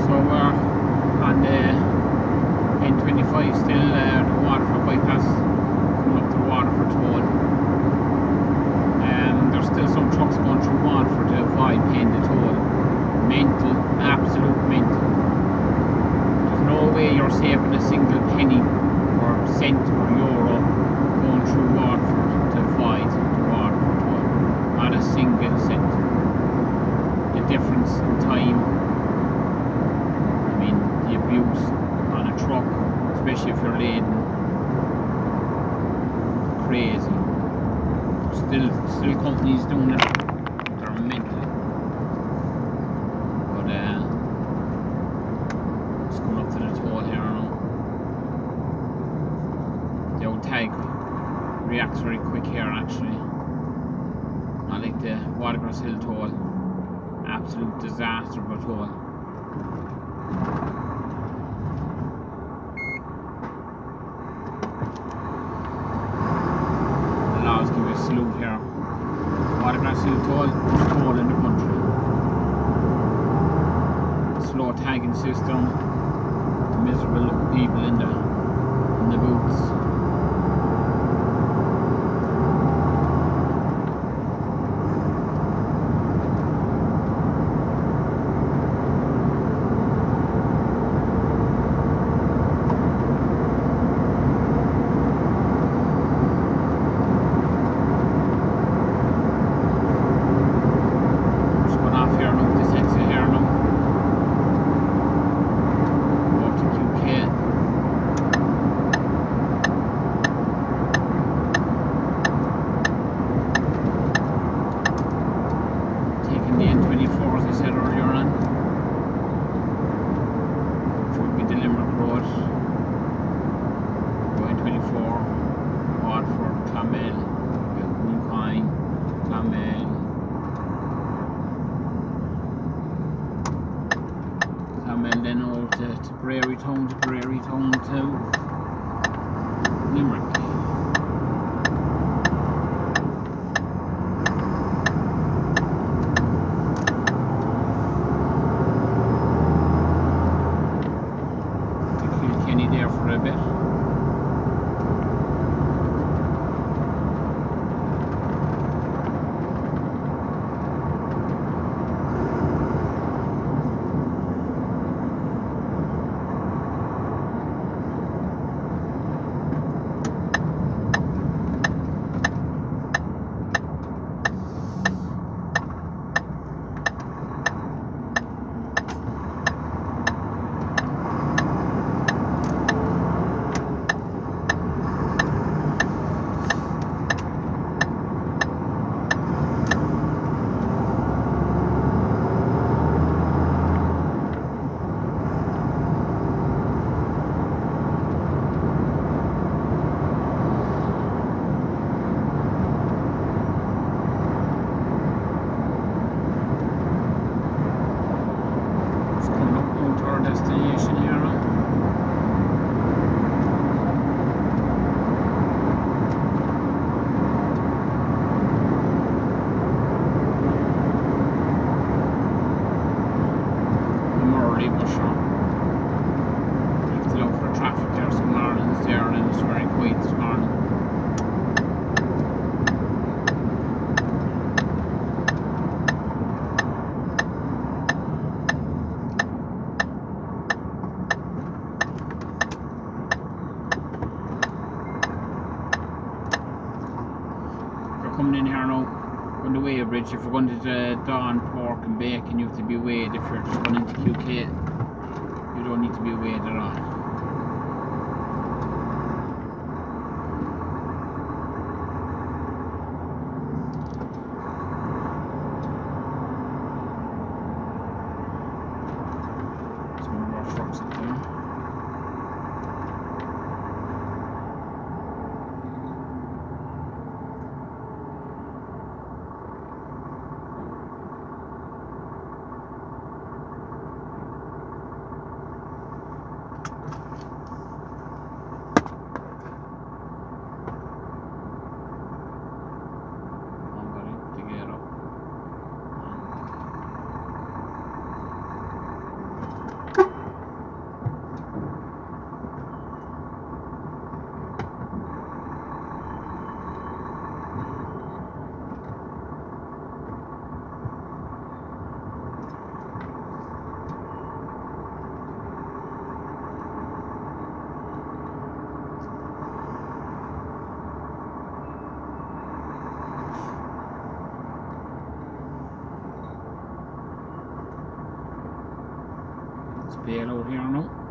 So we're on the N25 still, the Waterford bypass, coming up to Waterford toll. There's still some trucks going through Waterford to avoid paying the toll. Mental, absolute mental. There's no way you're saving a single penny or cent or euro going through Waterford to avoid the Waterford toll. Not a single cent. The difference in time, I mean, the abuse on a truck, especially if you're laden, crazy. Still companies doing it. They're mental. But it's coming up to the toll here now. The old tag reacts very quick here actually. Not like the Watergrass Hill toll. Absolute disaster of a toll. The laws give you a salute here. Watergrass Hill toll, most toll in the country. Slow tagging system. The miserable looking people in the booths. Then over to Prairie Town to Limerick. To Kilkenny there for a bit. Destination here now. I'm already much sure. You have to look for traffic there some mornings there, and it's very quiet this morning. Coming in here now on the Way Bridge. If you're going to the Dawn Pork and Bacon, you have to be weighed. If you're just going into QK, you don't need to be weighed at all. Some more trucks up there. bail out here now.